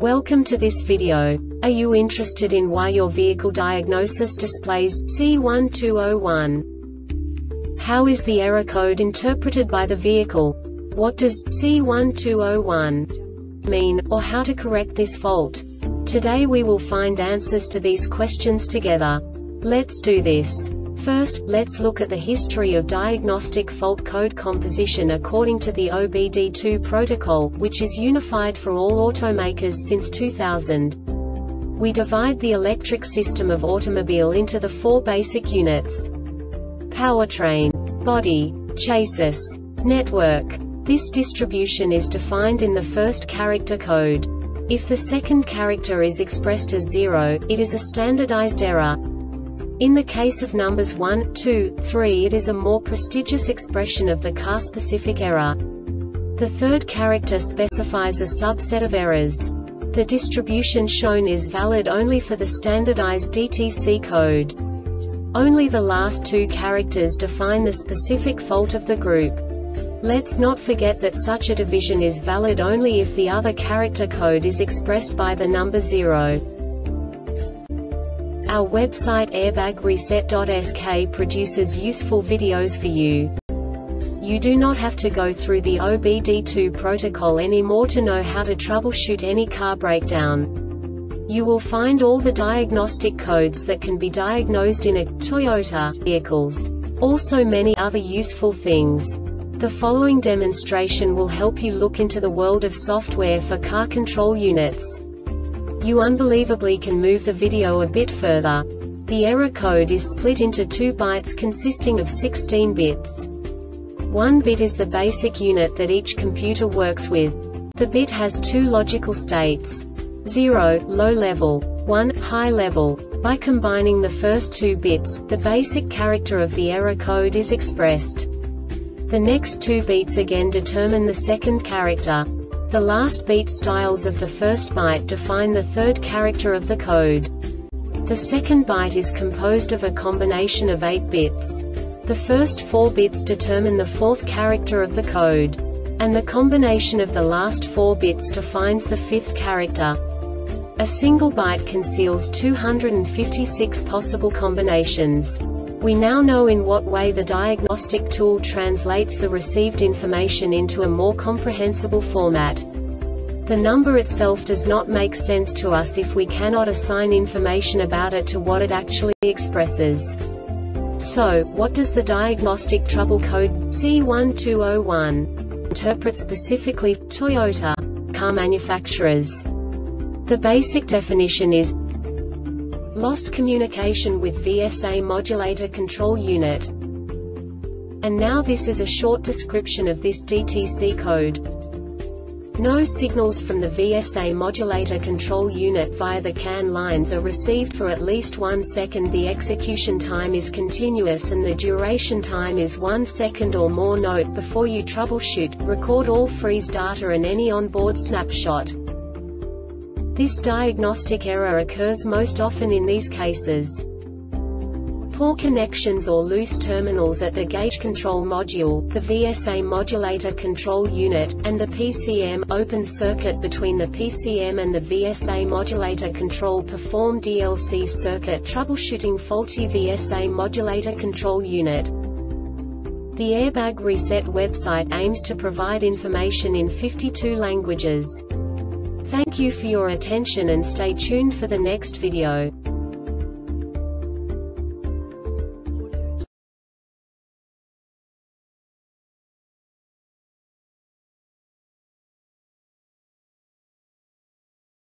Welcome to this video. Are you interested in why your vehicle diagnosis displays C1201? How is the error code interpreted by the vehicle? What does C1201 mean, or how to correct this fault? Today we will find answers to these questions together. Let's do this. First, let's look at the history of diagnostic fault code composition according to the OBD2 protocol, which is unified for all automakers since 2000. We divide the electric system of automobile into the four basic units: powertrain, body, chassis, network. This distribution is defined in the first character code. If the second character is expressed as 0, it is a standardized error. In the case of numbers 1, 2, 3, it is a more prestigious expression of the car-specific error. The third character specifies a subset of errors. The distribution shown is valid only for the standardized DTC code. Only the last two characters define the specific fault of the group. Let's not forget that such a division is valid only if the other character code is expressed by the number 0. Our website airbagreset.sk produces useful videos for you. You do not have to go through the OBD2 protocol anymore to know how to troubleshoot any car breakdown. You will find all the diagnostic codes that can be diagnosed in a Toyota vehicles. Also many other useful things. The following demonstration will help you look into the world of software for car control units. You unbelievably can move the video a bit further. The error code is split into 2 bytes consisting of 16 bits. 1 bit is the basic unit that each computer works with. The bit has 2 logical states: 0, low level, 1, high level. By combining the first 2 bits, the basic character of the error code is expressed. The next 2 beats again determine the second character. The last beat styles of the first byte define the third character of the code. The second byte is composed of a combination of 8 bits. The first 4 bits determine the fourth character of the code. And the combination of the last 4 bits defines the fifth character. A single byte conceals 256 possible combinations. We now know in what way the diagnostic tool translates the received information into a more comprehensible format. The number itself does not make sense to us if we cannot assign information about it to what it actually expresses. So, what does the diagnostic trouble code C1201 interpret specifically for Toyota car manufacturers? The basic definition is lost communication with VSA modulator control unit. And now this is a short description of this DTC code. No signals from the VSA modulator control unit via the CAN lines are received for at least 1 second. The execution time is continuous and the duration time is 1 second or more. Note: before you troubleshoot, record all freeze data and any onboard snapshot. This diagnostic error occurs most often in these cases: poor connections or loose terminals at the gauge control module, the VSA modulator control unit, and the PCM, open circuit between the PCM and the VSA modulator control. Perform DLC circuit troubleshooting faulty VSA modulator control unit. The Airbag Reset website aims to provide information in 52 languages. Thank you for your attention and stay tuned for the next video.